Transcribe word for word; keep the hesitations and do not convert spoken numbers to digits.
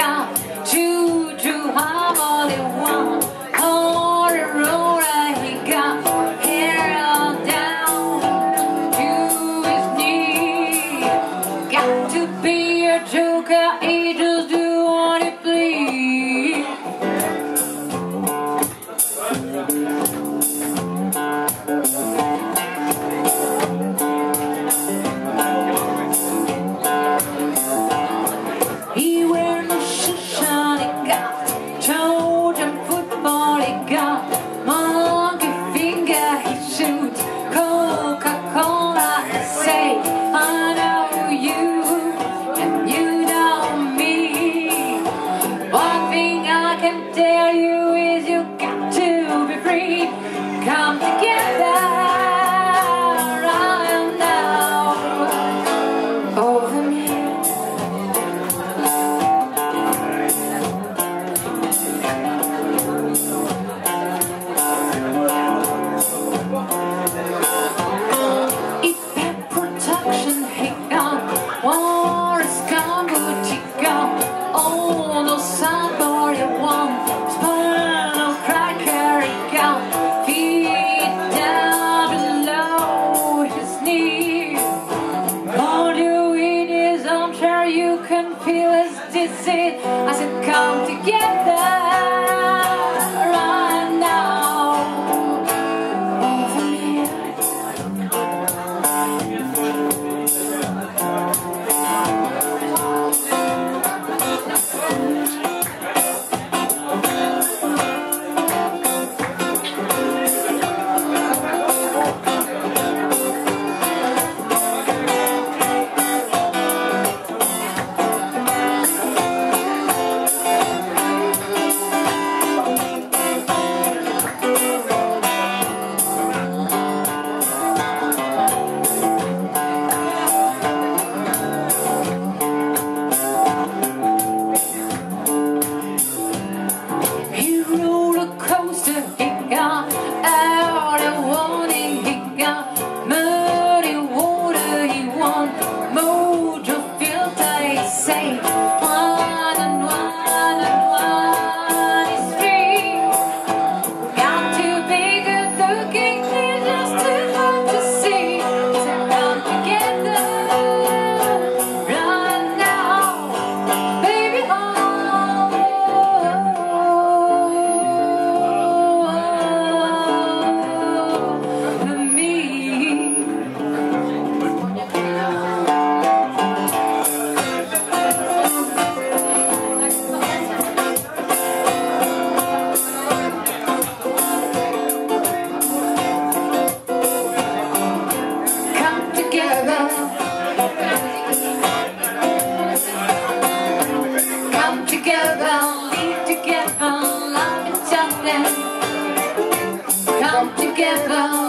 got two, two harmony one. On the road he got hair all down to his knee. Got to be a joker, he just do what he please. He wear no shoes on, he got Trojan football, he got monkey finger, he shoots Coca-Cola and say, I know you and you know me. One thing I can tell you is you got to be free. Come together right now over me. Production, he got Warren's Cambodia, he got all the somebody one, spinal cracker, he got feet down below his knee. Hold you in his armchair, you can feel his disease. I said, come together right now over me. Come together, live together, love each other. Come together.